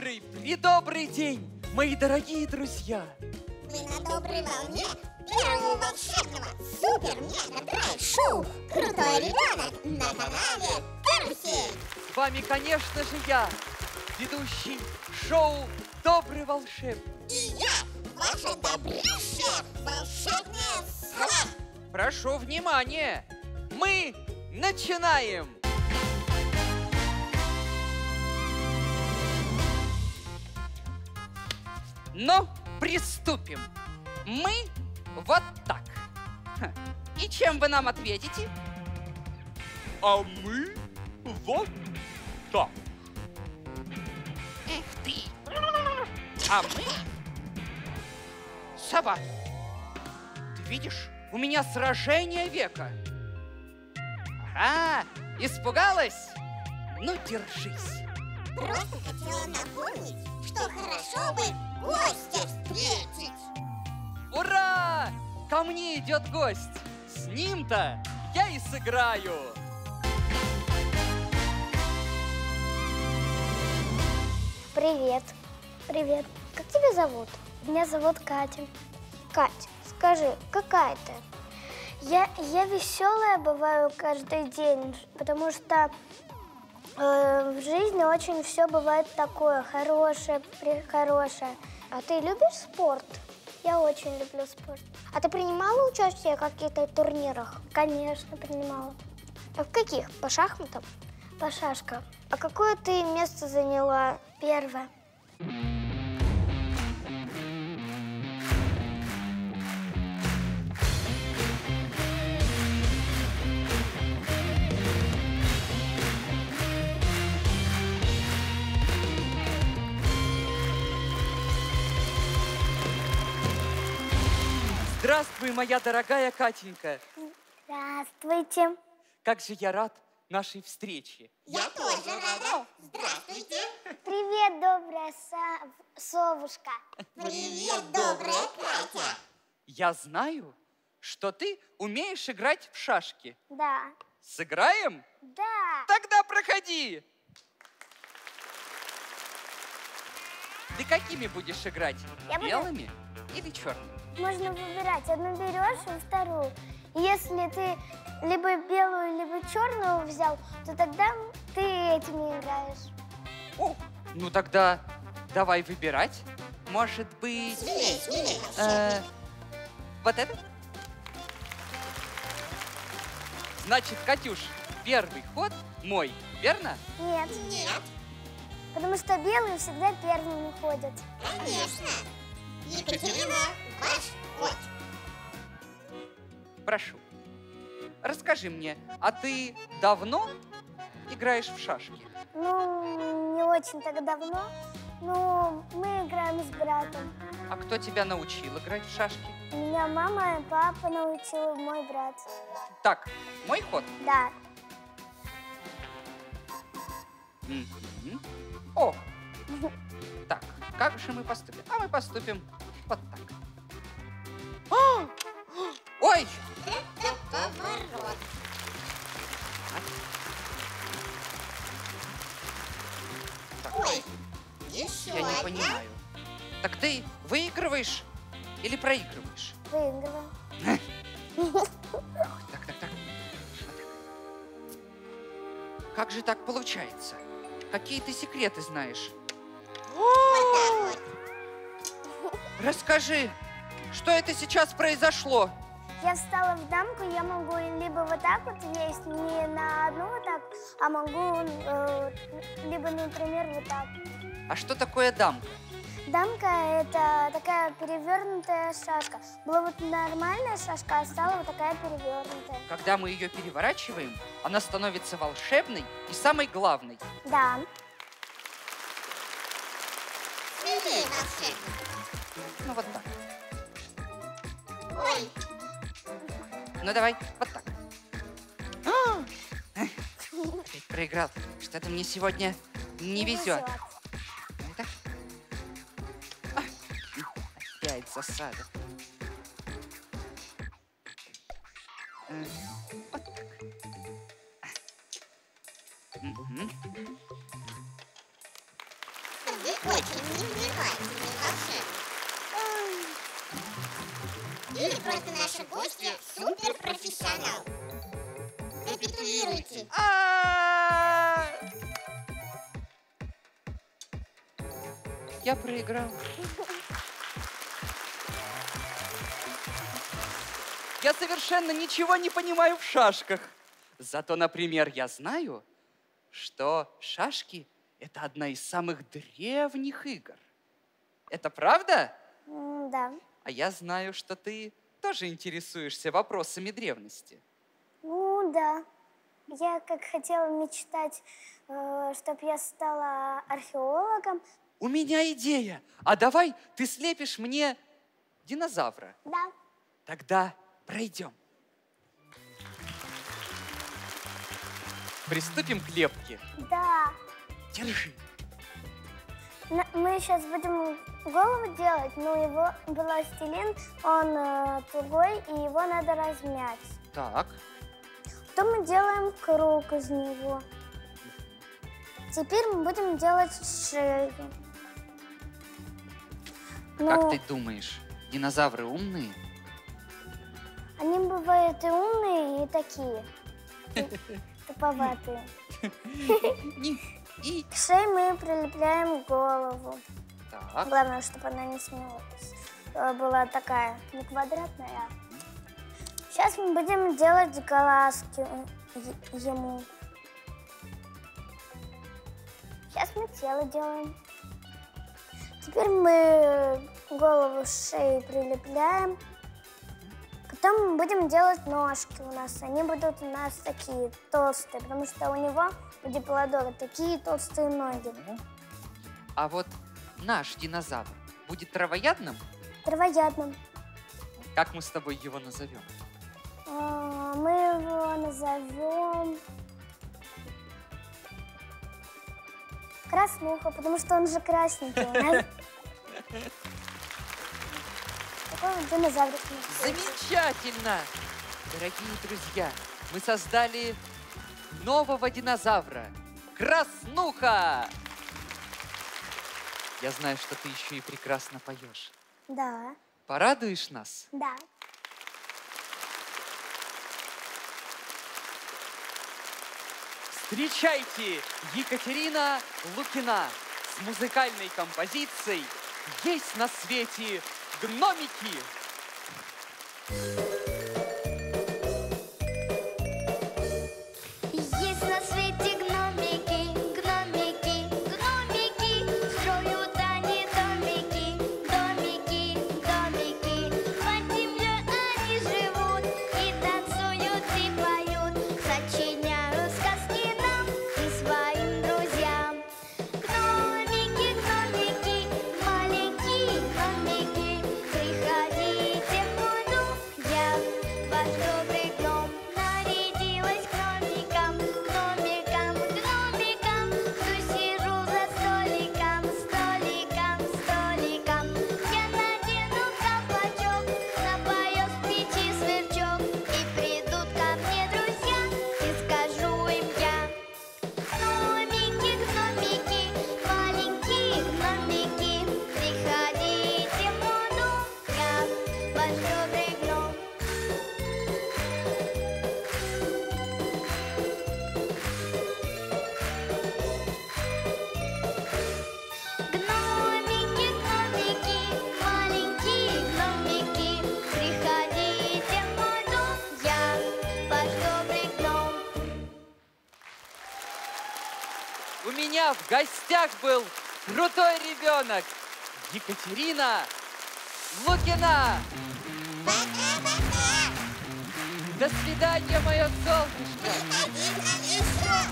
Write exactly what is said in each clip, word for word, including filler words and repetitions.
Предобрый, предобрый день, мои дорогие друзья! Мы на доброй волне первого волшебного супер-мега-драйв-шоу «Крутой ребенок» на канале Карусель. С вами, конечно же, я, ведущий шоу «Добрый волшебник». И я, ваша добрейшая волшебная сова. Прошу внимания, мы начинаем! Ну, приступим. Мы вот так. Ха. И чем вы нам ответите? А мы вот так. Эх ты! А мы? Сова, ты видишь, у меня сражение века. Ага, испугалась? Ну, держись. Просто хотела напомнить, что хорошо бы гостя встретить. Ура! Ко мне идет гость. С ним-то я и сыграю. Привет. Привет. Как тебя зовут? Меня зовут Катя. Катя, скажи, какая ты? Я, я веселая бываю каждый день, потому что э, в жизни очень все бывает такое хорошее, прехорошее. А ты любишь спорт? Я очень люблю спорт. А ты принимала участие в каких-то турнирах? Конечно, принимала. А в каких? По шахматам? По шашкам. А какое ты место заняла? Первое. Здравствуй, моя дорогая Катенька. Здравствуйте. Как же я рад нашей встрече. Я тоже рада. Здравствуйте. Привет, добрая со- совушка. Привет, добрая Катя. Я знаю, что ты умеешь играть в шашки. Да. Сыграем? Да. Тогда проходи. Ты какими будешь играть? Я буду- Белыми или черными? Можно выбирать. Одну берешь и вторую. И если ты либо белую, либо черную взял, то тогда ты этими играешь. О, ну тогда давай выбирать. Может быть, Смелей, смелей. э, вот это? Значит, Катюш, первый ход мой, верно? Нет. Нет, Потому что белые всегда первыми ходят. конечно. Екатерина, ваш ход. Прошу. Расскажи мне, а ты давно играешь в шашки? Ну, не очень так давно. Но мы играем с братом. А кто тебя научил играть в шашки? Меня мама и папа научил, мой брат. Так, мой ход. Да. Мгм. О! Так, как же мы поступим? А мы поступим вот так. А! Ой! Это поворот. Так, Ой, еще я не одна. понимаю. Так ты выигрываешь или проигрываешь? Выигрываем. Так, так, так. Вот так. Как же так получается? Какие ты секреты знаешь? Вот так вот. Расскажи, что это сейчас произошло? Я встала в дамку, я могу либо вот так вот есть, не на одну вот так, а могу э, либо, например, вот так. А что такое дамка? Дамка – это такая перевернутая шашка. Была вот нормальная шашка, а стала вот такая перевернутая. Когда мы ее переворачиваем, она становится волшебной и самой главной. Да. Смелей, волшебник. Ну вот так. Ой, Ну давай, вот так. А! Эх, Опять проиграл. Что-то мне сегодня не везет. Ну, так. А, Опять засада. М, Вот так. Мгм. очень невнимательный волшебник. Или просто наша гостья суперпрофессионал. Капитулируйте. А! Я проиграл. Я совершенно ничего не понимаю в шашках. Зато, например, я знаю, что шашки – это одна из самых древних игр. Это правда? М, Да. А я знаю, что ты тоже интересуешься вопросами древности. Ну да. Я как хотела мечтать, чтобы я стала археологом. У меня идея. А давай ты слепишь мне динозавра. Да. Тогда пройдем. Приступим к лепке. Да. Держи. На- Мы сейчас будем голову делать, но его пластилин, он э, тугой, и его надо размять. Так. Потом мы делаем круг из него. Теперь мы будем делать шею. Как Ну, ты думаешь, динозавры умные? они бывают и умные, и такие. и Туповатые. Не- И... К шее мы прилепляем голову. Так. Главное, чтобы она не смелась. Э, Была такая, не квадратная. а. Сейчас мы будем делать глазки э, е- ему. Сейчас мы тело делаем. Теперь мы голову с шеей прилепляем. Потом мы будем делать ножки у нас. Они будут у нас такие толстые, потому что у него, у диплодора, такие толстые ноги. А вот наш динозавр будет травоядным? Травоядным. Как мы с тобой его назовем? А, Мы его назовем Краснуха, потому что он же красненький у нас. Такой вот динозаврик. Замечательно! Дорогие друзья, мы создали нового динозавра. Краснуха! Я знаю, что ты еще и прекрасно поешь. Да, Порадуешь нас? да. Встречайте, Екатерина Лукина с музыкальной композицией «Есть на свете гномики». Есть на свете гномики, гномики, гномики, строят они домики, домики, домики. Под землей они живут и танцуют и поют, сочиняют сказки нам и своим друзьям. Гномики, гномики, маленькие гномики, приходите в мой дом, я ваш добрый гном. Нарядилась гномиком, гномиком, гномиком, тут сижу за столиком, столиком, столиком. Я надену колпачок, напоюсь в печи сверчок, и придут ко мне друзья, и скажу им я: гномики, гномики, маленькие гномики, приходите в мой дом, я ваш добрый гном. Гномики, гномики, маленькие гномики, приходите в мой дом, я ваш добрый гном. У меня в гостях был крутой ребенок Екатерина Лукина. Пока-пока. До свидания, мое солнышко. Приходи к нам еще.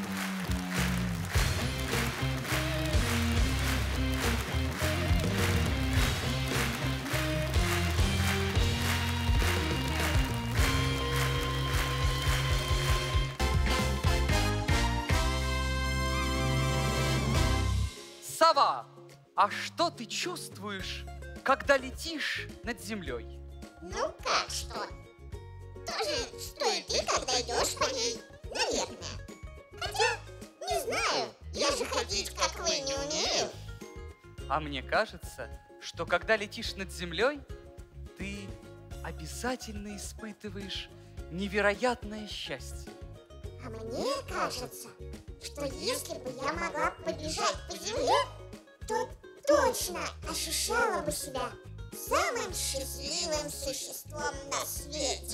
Сова, а что ты чувствуешь, когда летишь над землей? Ну как что? То же, что и ты, когда идешь по ней, наверное. Хотя, не знаю, я же ходить, как вы, не умею. А мне кажется, что когда летишь над землей, ты обязательно испытываешь невероятное счастье. А мне кажется, что если бы я могла побежать по земле, то точно ощущала бы себя самым счастливым существом на свете.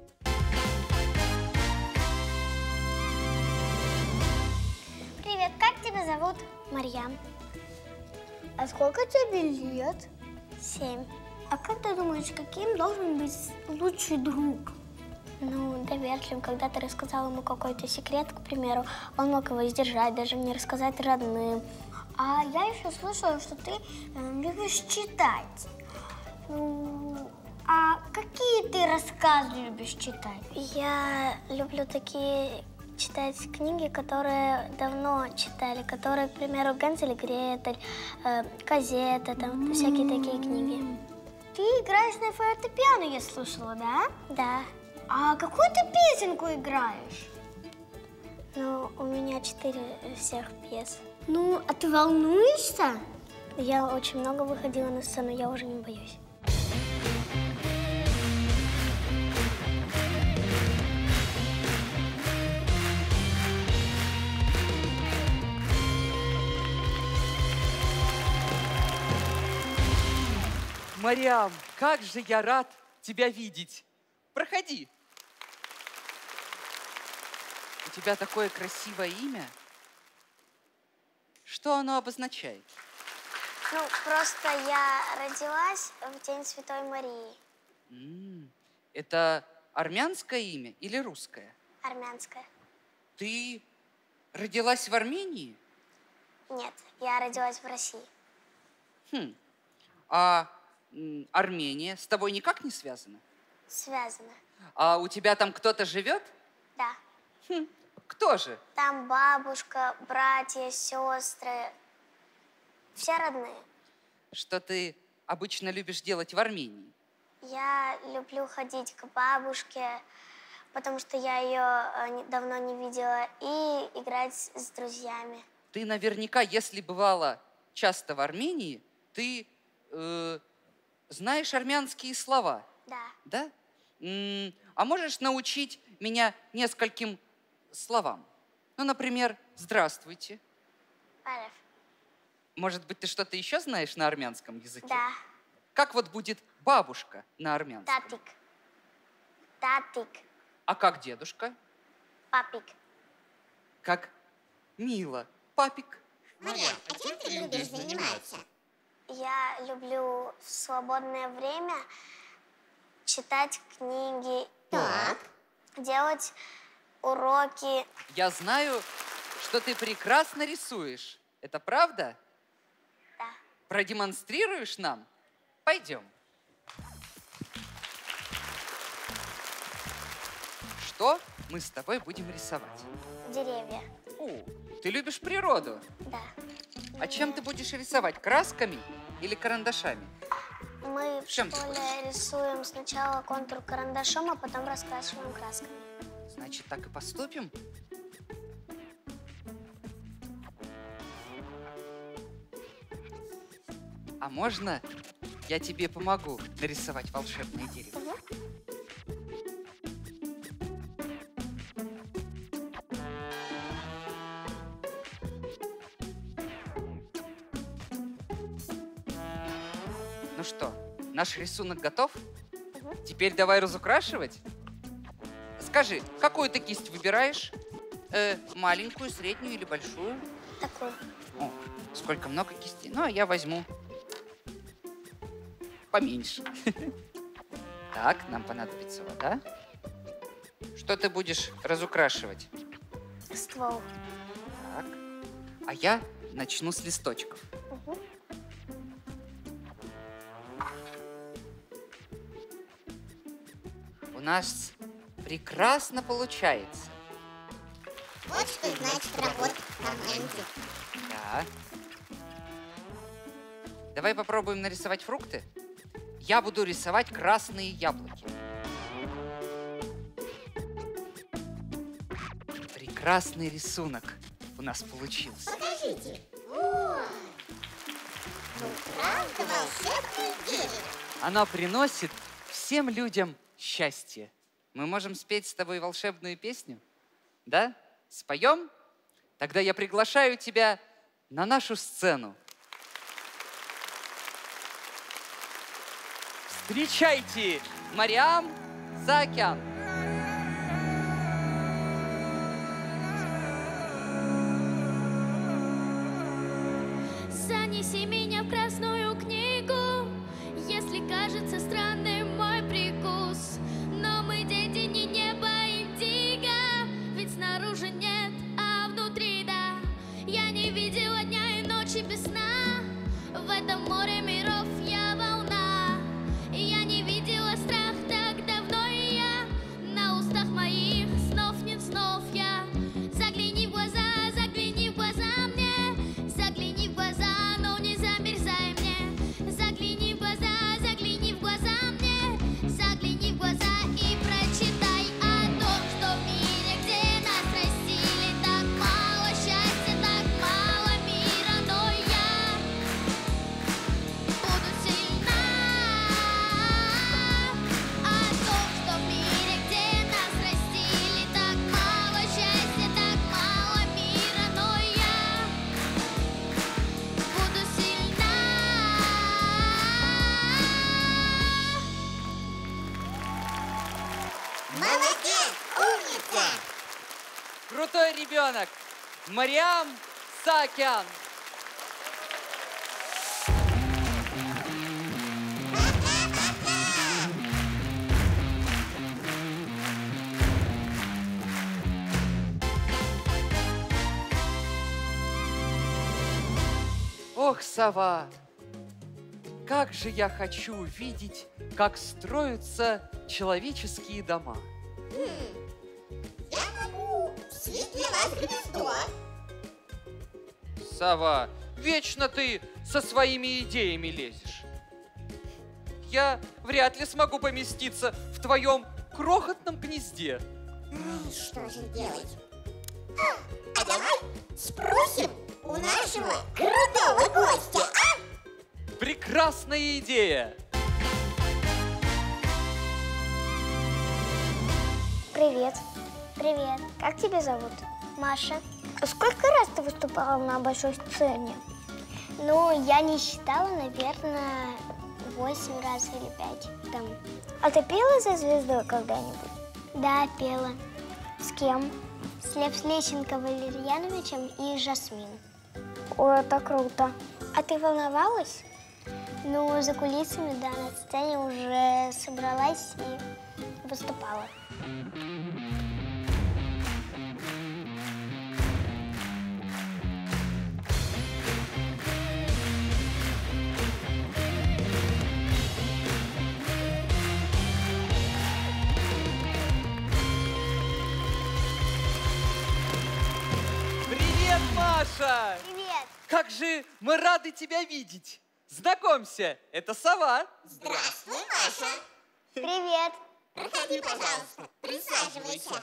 Привет, как тебя зовут? Марьям. А сколько тебе лет? Семь. А как ты думаешь, каким должен быть лучший друг? Ну, доверчивым. Когда ты рассказал ему какой-то секрет, к примеру, он мог его сдержать, даже не рассказать родным. А я еще слышала, что ты э, любишь читать. Ну, а какие ты рассказы любишь читать? Я люблю такие читать книги, которые давно читали, которые, к примеру, Гензель и Гретель, э, Казета, там всякие такие книги. Ты играешь на фортепиано, я слышала, да? Да. А какую ты песенку играешь? Ну, у меня четыре всех пьес. Ну, а ты волнуешься? Я очень много выходила на сцену, я уже не боюсь. Марьям, как же я рад тебя видеть. Проходи. У тебя такое красивое имя. Что оно обозначает? Ну, просто я родилась в День Святой Марии. М, Это армянское имя или русское? Армянская. Ты родилась в Армении? Нет, я родилась в России. Хм. А м, Армения с тобой никак не связана? Связано. А у тебя там кто-то живет? Да. Хм. Кто же? Там бабушка, братья, сестры. Все родные. Что ты обычно любишь делать в Армении? Я люблю ходить к бабушке, потому что я ее давно не видела, и играть с друзьями. Ты наверняка, если бывала часто в Армении, ты э, знаешь армянские слова, Да. да? М, А можешь научить меня нескольким словам? Ну, например, «здравствуйте». Алеф. Может быть, ты что-то еще знаешь на армянском языке? Да. Как вот будет бабушка на армянском? Татик. Татик. А как дедушка? Папик. Как мило. Папик. Марьям, а чем ты любишь заниматься? Я люблю в свободное время читать книги, Так. делать уроки. Я знаю, что ты прекрасно рисуешь. Это правда? Да. Продемонстрируешь нам? Пойдем. Что мы с тобой будем рисовать? Деревья. О, ты любишь природу. Да. А чем ты будешь рисовать? Красками или карандашами? Мы в Чем ты школе рисуем сначала контур карандашом, а потом раскрашиваем красками. Значит, так и поступим? А можно я тебе помогу нарисовать волшебное дерево? Ну что, наш рисунок готов? Теперь давай разукрашивать. Скажи, какую ты кисть выбираешь? Э, маленькую, среднюю или большую? Такую. О, сколько много кистей. Ну, а я возьму поменьше. Так, нам понадобится вода. Что ты будешь разукрашивать? Ствол. Так. А я начну с листочков. Мгм. У нас прекрасно получается. Вот что значит работать в команде. Да. Давай попробуем нарисовать фрукты. Я буду рисовать красные яблоки. Прекрасный рисунок у нас получился. Покажите. О, правда волшебное дерево. Оно приносит всем людям счастье. Мы можем спеть с тобой волшебную песню? Да? Споем? Тогда я приглашаю тебя на нашу сцену. Встречайте, Мариам Заокеан. Занеси меня в красную книгу, если кажется странным мой прикус. Но мы дети не неба индиго, ведь снаружи нет, а внутри да. Я не видела дня и ночи без сна, в этом море миров я волна. Я не видела страх так давно, и я на устах моих снов нет снов я. Загляни в глаза, загляни в глаза мне, загляни в глаза, но не замерзай мне. Загляни в глаза, загляни в глаза мне, загляни в глаза и прочитай о том, что в мире, где нас растили, так мало счастья, так мало мира, но я буду сильна. О том, что в мире, где нас растили, так мало счастья, так мало мира, но я буду сильна. Молодец, умница! Крутой ребенок! Мариам Заокеан. Ох, сова, как же я хочу увидеть, как строятся человеческие дома. Я могу свить для вас гнездо. Сова, вечно ты со своими идеями лезешь. Я вряд ли смогу поместиться в твоем крохотном гнезде. Ай, что же делать? А, а давай спросим у нашего крутого гостя, а? Прекрасная идея! Привет. Привет. Как тебя зовут? Маша. Сколько раз ты выступала на большой сцене? Ну, я не считала, наверное, восемь раз или пять. Там. А ты пела за звездой когда-нибудь? Да, пела. С кем? С Лев Лещенко Валерьяновичем и Жасмин. О, это круто. А ты волновалась? Ну, за кулисами, да, на сцене уже собралась и выступала. Привет, Маша! Привет! Как же мы рады тебя видеть! Знакомься, это сова. Здравствуй, Маша. Привет! Проходи, пожалуйста, присаживайся.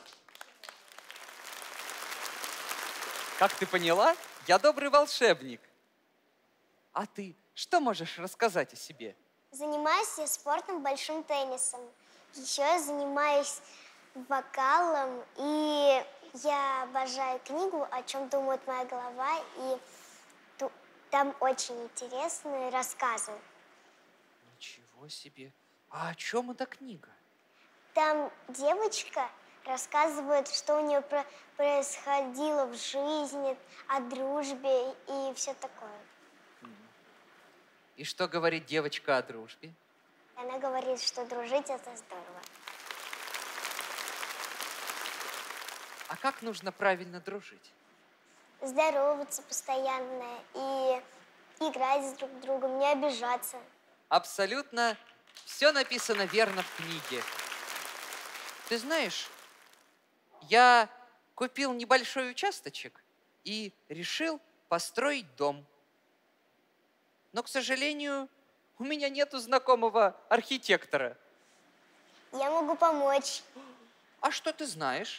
Как ты поняла, я добрый волшебник. А ты что можешь рассказать о себе? Занимаюсь я спортом, большим теннисом. Еще я занимаюсь вокалом, и я обожаю книгу «О чем думает моя голова», и ту- там очень интересные рассказы. Ничего себе! А о чем эта книга? Там девочка рассказывает, что у нее про- происходило в жизни, о дружбе и все такое. И что говорит девочка о дружбе? Она говорит, что дружить это здорово. А как нужно правильно дружить? Здороваться постоянно и играть с друг другом, не обижаться. Абсолютно все написано верно в книге. Ты знаешь, я купил небольшой участочек и решил построить дом. Но, к сожалению, у меня нету знакомого архитектора. Я могу помочь. А что ты знаешь?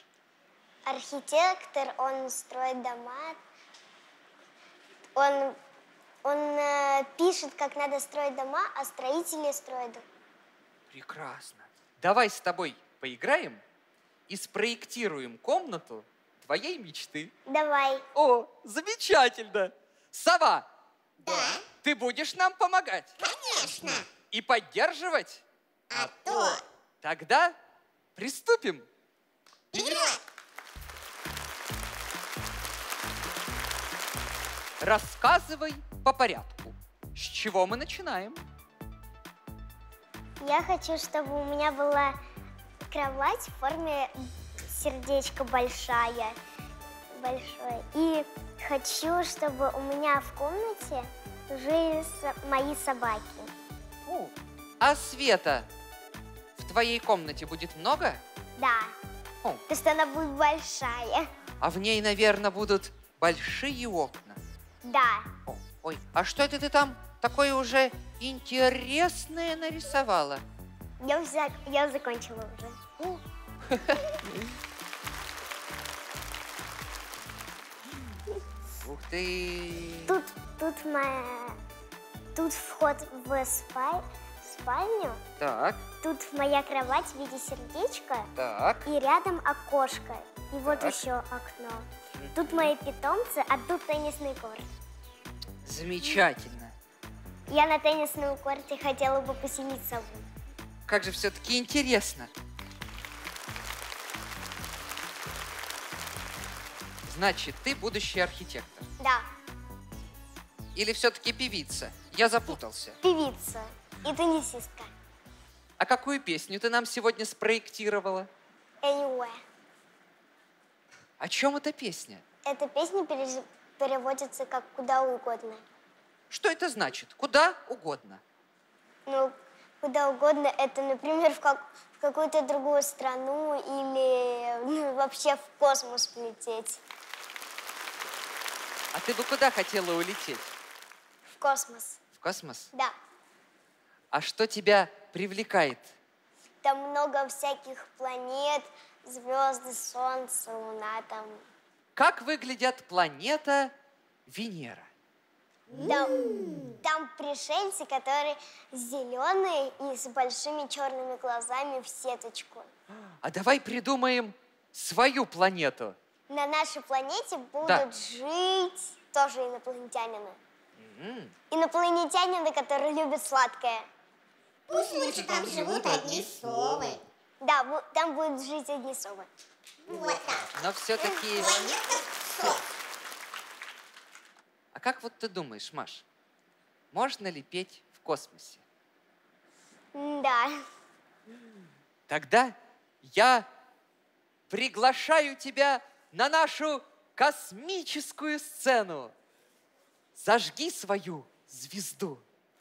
Архитектор, он строит дома, он, Он э, пишет, как надо строить дома, а строители строят дома. Прекрасно. Давай с тобой поиграем и спроектируем комнату твоей мечты. Давай. О, замечательно! Сова, Да, ты будешь нам помогать конечно. и поддерживать? А то Тогда приступим. вперед! Рассказывай по порядку. С чего мы начинаем? Я хочу, чтобы у меня была кровать в форме сердечка большая. Большое. И хочу, чтобы у меня в комнате жили со- мои собаки. О, а света в твоей комнате будет много? Да. О. Потому что она будет большая. А в ней, наверное, будут большие окна. Да. О, ой, а что это ты там такое уже интересное нарисовала? Я уже, я закончила уже. Ух ты! Тут, тут моя... Тут вход в спаль... спальню. Так, Тут моя кровать в виде сердечка. так. И рядом окошко. И вот Так. еще окно. Тут мои питомцы, а тут теннисный корт. Замечательно. Я на теннисном корте хотела бы поселить сову. Как же все-таки интересно. Значит, ты будущий архитектор. Да, Или все-таки певица? Я запутался. певица и теннисистка. А какую песню ты нам сегодня спроектировала? Anyway. О чем эта песня? Эта песня перез- переводится как «куда угодно». Что это значит? Куда угодно. Ну, куда угодно, это, например, в, как- в какую-то другую страну или ну, вообще в космос полететь. А ты бы куда хотела улететь? В космос, В космос? да. А что тебя привлекает? Там много всяких планет, звезды, солнце, луна там. Как выглядят планета Венера? Там, там пришельцы, которые зеленые и с большими черными глазами в сеточку. А давай придумаем свою планету. На нашей планете будут Да. жить тоже инопланетянины. М, Инопланетянины, которые любят сладкое. Пусть лучше там живут одни совы. Да, бу- там будут жить одни совы. Вот так. Но все-таки... Планета сов. А как вот ты думаешь, Маш, можно ли петь в космосе? Да. Тогда я приглашаю тебя на нашу космическую сцену. Зажги свою звезду.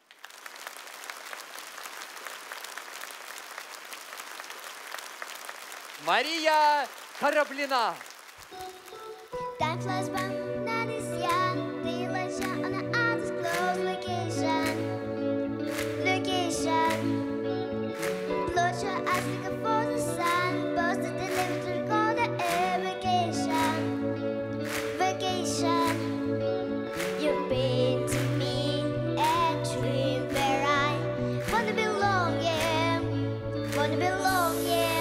Мария Кораблина. Time flies by, night is young. Daylight shine on an undisclosed location. Location. Close your eyes, look up for the sun. Post it, deliver to recall the air. Vacation. Vacation. You've been to me a dream where I wanna belong, yeah. Wanna belong, yeah.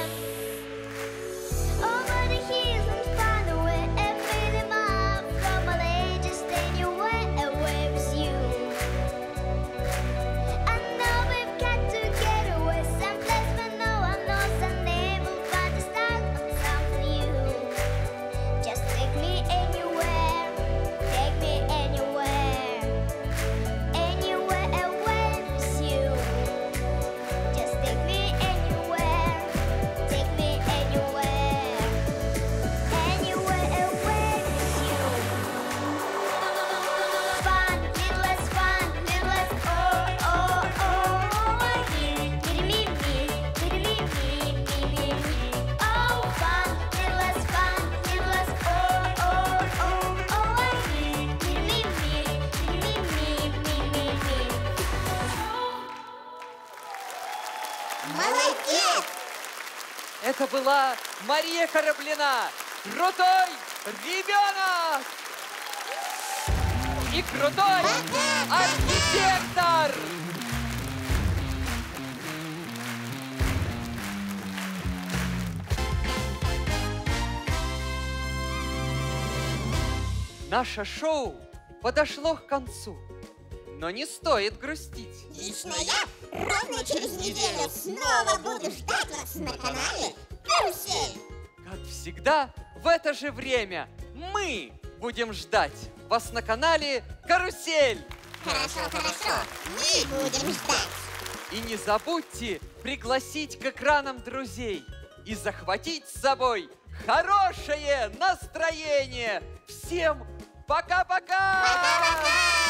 Over the hills and far away, and made them up from all ages. Then you went away with you. I know we've got to get away someplace where no one knows our name. We'll find a start on something new. Just take me anywhere, take me anywhere, anywhere away with you. Just take me anywhere, take me anywhere, anywhere away with you. Fun, little less fun, little less oh oh oh. Kitty me me, kitty me me me me me. Oh fun, little less fun, little less oh oh oh oh. Kitty me me, kitty me me me me me. Молодец! Это была Мария Кораблина. Крутой ребенок! И крутой Наше шоу подошло к концу. Но не стоит грустить. Лично я ровно через неделю снова буду ждать вас на канале «Карусель». Как всегда, в это же время мы будем ждать вас на канале «Карусель». Хорошо, хорошо, мы будем ждать. И не забудьте пригласить к экранам друзей и захватить с собой хорошее настроение. Всем пока-пока! Пока-пока!